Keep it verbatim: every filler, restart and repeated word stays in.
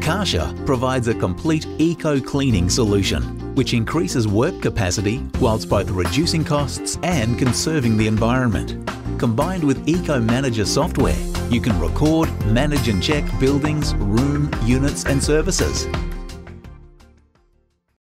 Karcher provides a complete eco-cleaning solution, which increases work capacity whilst both reducing costs and conserving the environment. Combined with Eco Manager software, you can record, manage and check buildings, room, units and services.